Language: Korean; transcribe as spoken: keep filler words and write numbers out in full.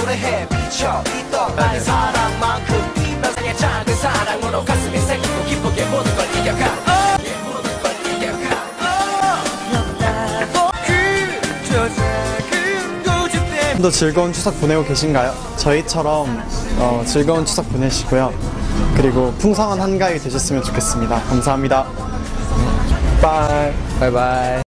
노래해 비춰 있던 나의 사랑만큼 이 뼈상의 작은 사랑으로 가슴이 새기고 기쁘게 모든 걸 이겨가 모든 걸 이겨가 나도 그저 작은 고집 때문에 도 즐거운 추석 보내고 계신가요? 저희처럼 어, 즐거운 추석 보내시고요. 그리고 풍성한 한가위 되셨으면 좋겠습니다. 감사합니다. 바이. 바이바이.